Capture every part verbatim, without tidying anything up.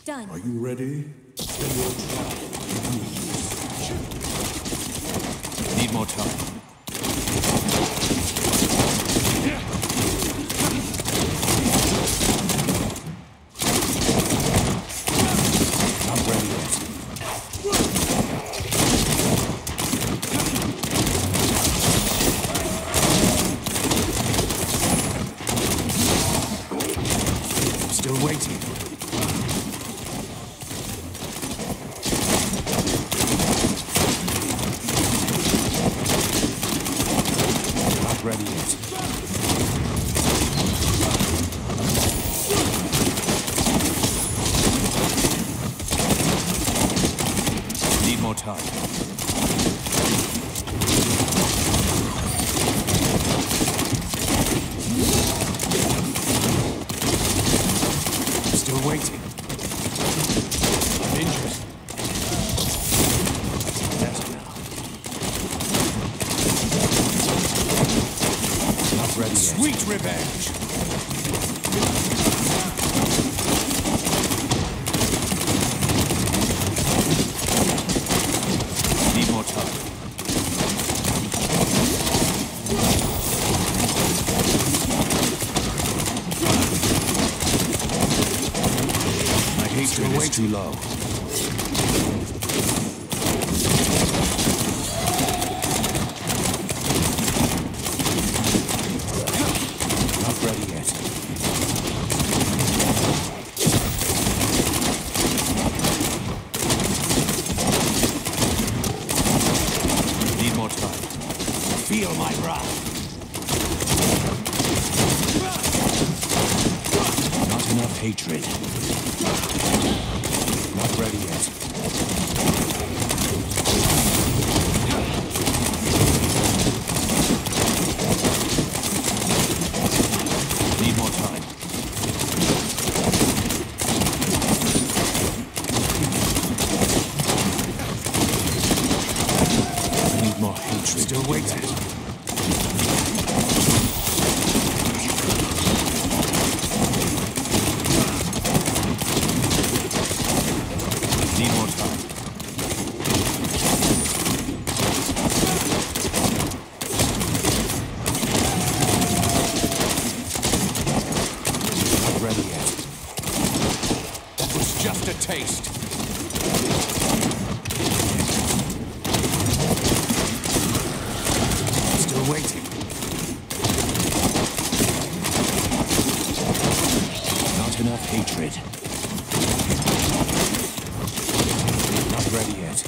done. Are you ready? Then your trial begins. Need more time. Not ready yet. Still waiting. Not ready yet. Need more time. Still waiting. I'm interested. Yes, now. Not ready yet. Sweet revenge! Need more time. My hatred is too low. Not ready yet. Need more time. Feel my wrath. Not enough hatred. Not ready yet. Need more time. Need more hatred. Still waiting. Need more time. Not ready yet. That was just a taste. Still waiting. Not enough hatred. Not ready yet.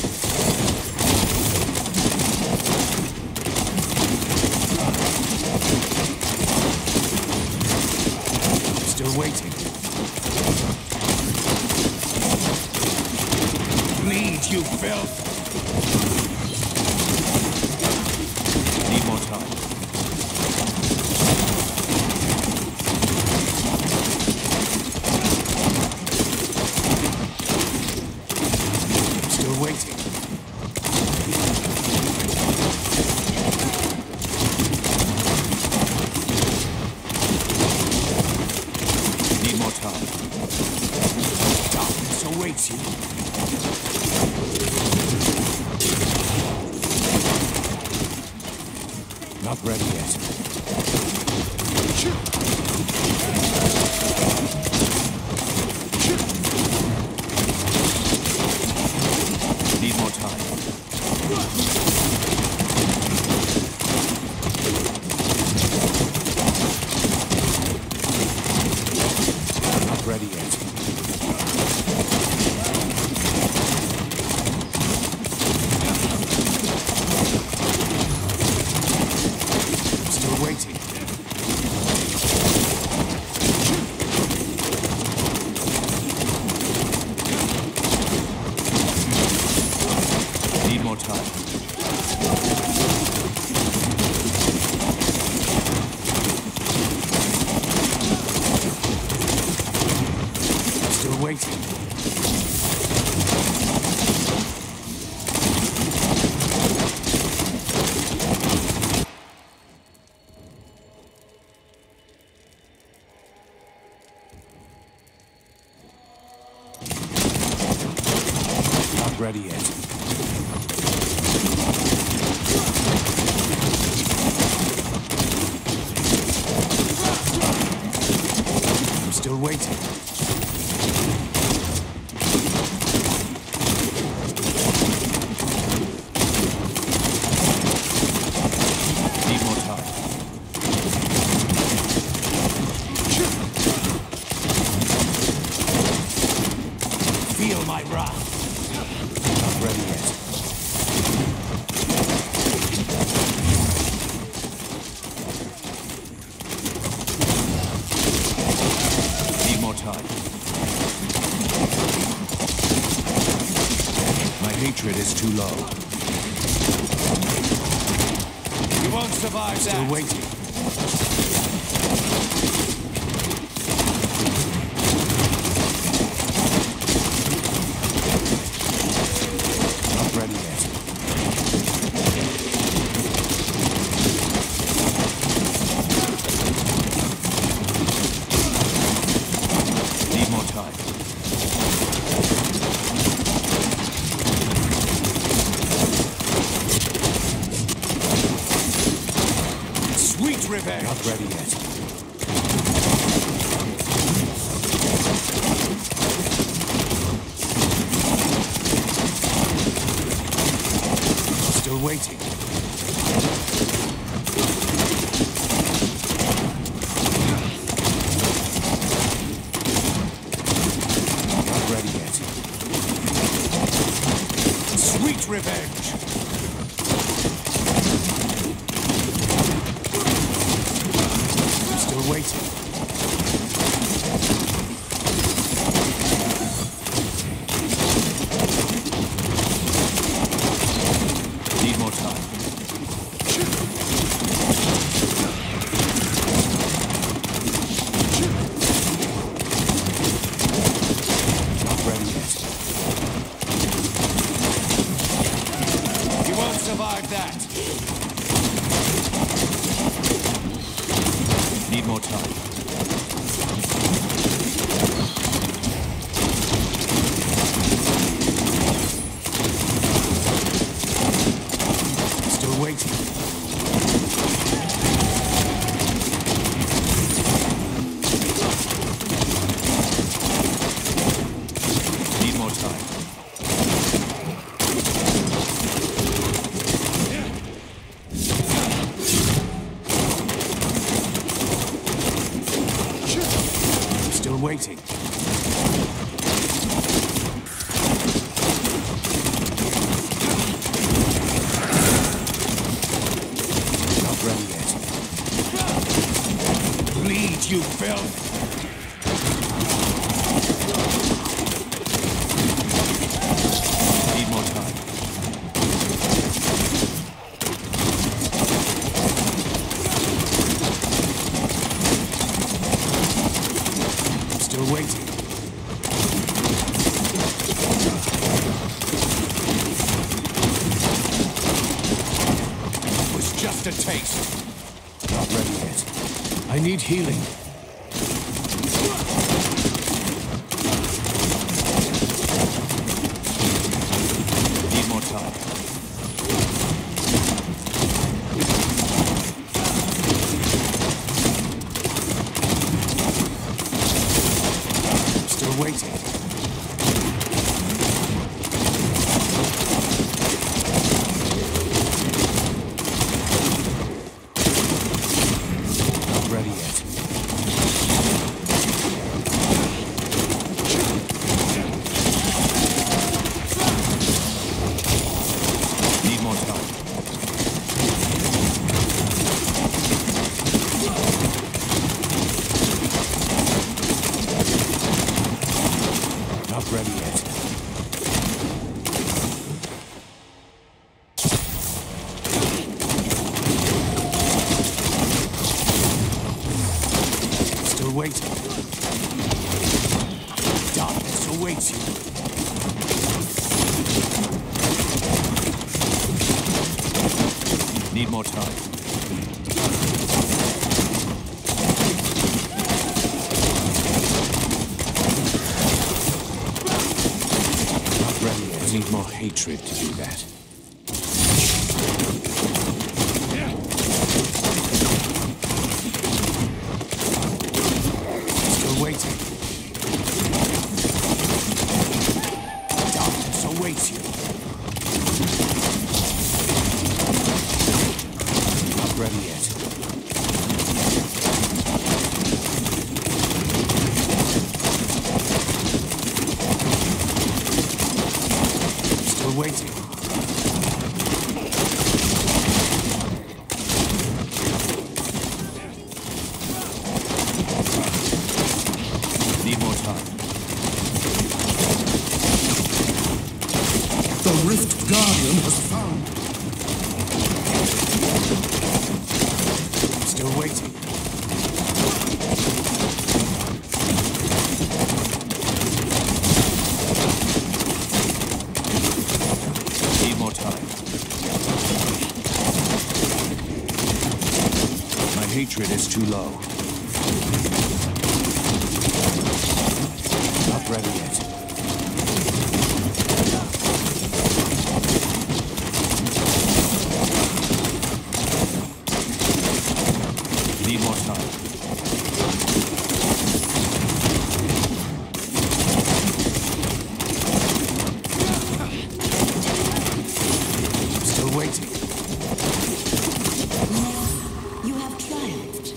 Still waiting. Bleed, you filth! Need more time. Still waiting. Need more time. Darkness awaits you. Not ready yet. Need more time. Not ready yet. Still waiting. waiting. Need more time. Feel my wrath. Not ready yet. Need more time. My hatred is too low. You won't survive that. Still waiting. Not ready yet. Need more time. Sweet revenge. Not ready yet. Still waiting. Not ready yet. Sweet revenge. Still waiting. Need more time. Not ready yet. You won't survive that. Need more time. Still waiting. Need more time. Still waiting. Not ready yet. Bleed, you filth! Need more time. Still waiting. It was just a taste. Not ready yet. I need healing. Need more time. Still waiting. Not ready yet. Need more time. Not ready yet. Still waiting. Darkness awaits you. Need more time. Not ready yet. I need more hatred to do that. Still waiting. hatred is too low. Not ready yet. Need more time. Still waiting. You have triumphed.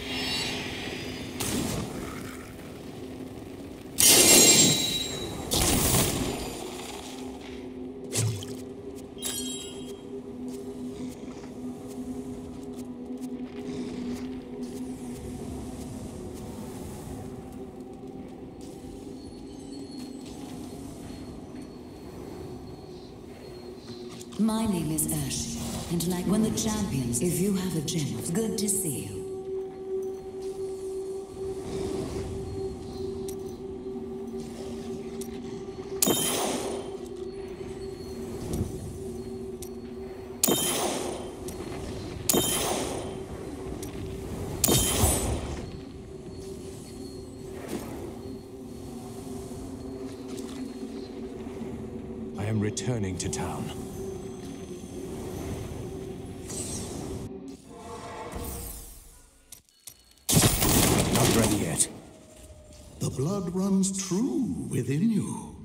My name is Urshi, and like when the champions, if you have a gem, it's good to see you. I am returning to town. Not ready yet. The blood runs true within you.